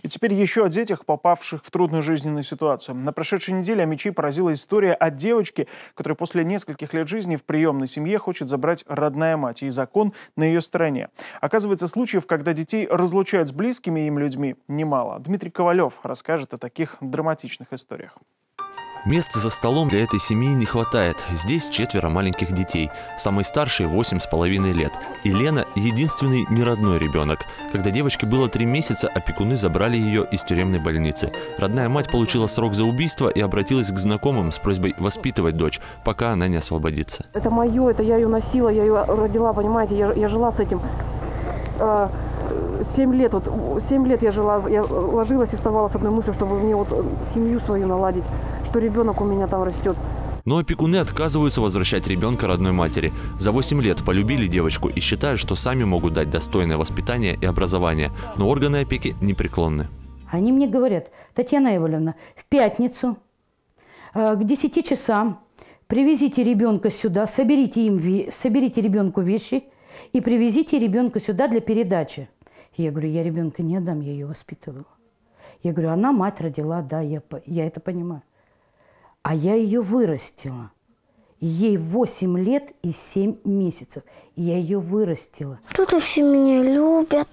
И теперь еще о детях, попавших в трудную жизненную ситуацию. На прошедшей неделе Амичи поразила история о девочке, которая после нескольких лет жизни в приемной семье хочет забрать родная мать, и закон на ее стороне. Оказывается, случаев, когда детей разлучают с близкими им людьми, немало. Дмитрий Ковалев расскажет о таких драматичных историях. Места за столом для этой семьи не хватает. Здесь 4 маленьких детей. Самый старший 8,5 лет. И Лена – единственный неродной ребенок. Когда девочке было 3 месяца, опекуны забрали ее из тюремной больницы. Родная мать получила срок за убийство и обратилась к знакомым с просьбой воспитывать дочь, пока она не освободится. Это мое, это я ее носила, я ее родила, понимаете, я жила с этим. 7 лет я жила, я ложилась и вставала с одной мыслью, чтобы мне вот семью свою наладить, что ребенок у меня там растет. Но опекуны отказываются возвращать ребенка родной матери. За 8 лет полюбили девочку и считают, что сами могут дать достойное воспитание и образование. Но органы опеки непреклонны. Они мне говорят: Татьяна Ивановна, в пятницу к 10 часам привезите ребенка сюда, соберите ребенку вещи и привезите ребенка сюда для передачи. Я говорю: я ребенка не отдам, я ее воспитывала. Я говорю: она мать родила, да, я это понимаю. А я ее вырастила. Ей 8 лет и 7 месяцев. Я ее вырастила. Тут все меня любят.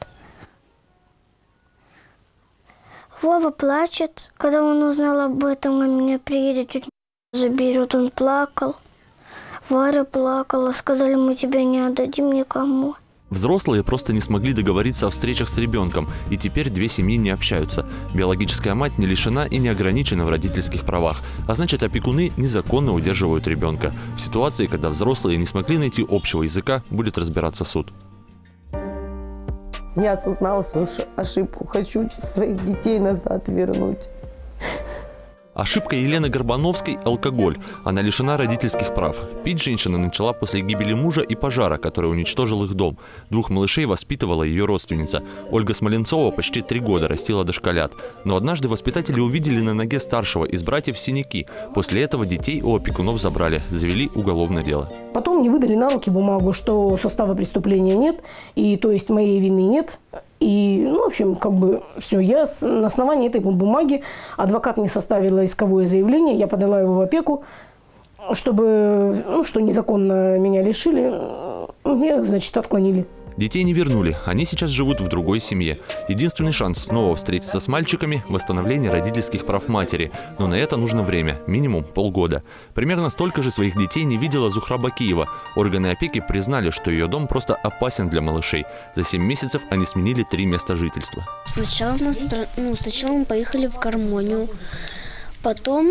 Вова плачет. Когда он узнал об этом, он меня приедет, чуть заберет. Он плакал. Варя плакала. Сказали: мы тебя не отдадим никому. Взрослые просто не смогли договориться о встречах с ребенком, и теперь 2 семьи не общаются. Биологическая мать не лишена и не ограничена в родительских правах, а значит, опекуны незаконно удерживают ребенка. В ситуации, когда взрослые не смогли найти общего языка, будет разбираться суд. Я осознала свою ошибку, хочу своих детей назад вернуть. Ошибка Елены Горбановской – алкоголь. Она лишена родительских прав. Пить женщина начала после гибели мужа и пожара, который уничтожил их дом. 2 малышей воспитывала ее родственница. Ольга Смоленцова почти 3 года растила дошколят. Но однажды воспитатели увидели на ноге старшего из братьев синяки. После этого детей у опекунов забрали, завели уголовное дело. Потом мне выдали на руки бумагу, что состава преступления нет, и то есть моей вины нет. И, в общем, все, я на основании этой бумаги, адвокат мне составила исковое заявление, я подала его в опеку, чтобы, что незаконно меня лишили, мне, значит, отклонили. Детей не вернули, они сейчас живут в другой семье. Единственный шанс снова встретиться с мальчиками – восстановление родительских прав матери. Но на это нужно время, минимум полгода. Примерно столько же своих детей не видела Зухра Бакиева. Органы опеки признали, что ее дом просто опасен для малышей. За 7 месяцев они сменили 3 места жительства. Сначала мы поехали в Гармонию, потом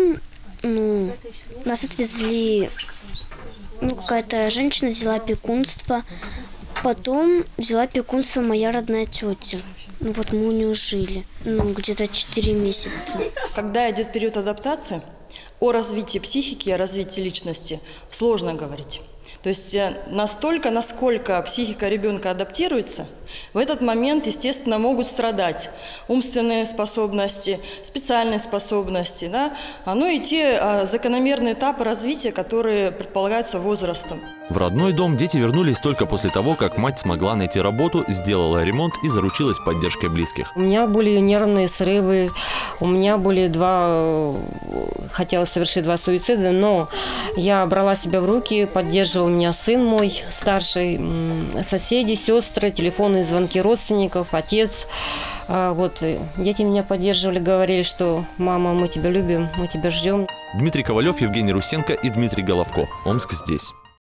нас отвезли, какая-то женщина взяла опекунство. Потом взяла опекунство моя родная тетя. Мы у нее жили, где-то 4 месяца. Когда идет период адаптации, о развитии психики, о развитии личности сложно говорить. То есть настолько, насколько психика ребенка адаптируется, в этот момент, естественно, могут страдать умственные способности, специальные способности, да? И те закономерные этапы развития, которые предполагаются возрастом. В родной дом дети вернулись только после того, как мать смогла найти работу, сделала ремонт и заручилась поддержкой близких. У меня были нервные срывы, у меня были хотела совершить 2 суицида, но я брала себя в руки, поддерживал меня сын мой старший, соседи, сестры, телефонные звонки родственников, отец. Дети меня поддерживали, говорили, что: мама, мы тебя любим, мы тебя ждем. Дмитрий Ковалев, Евгений Русенко и Дмитрий Головко. Омск здесь.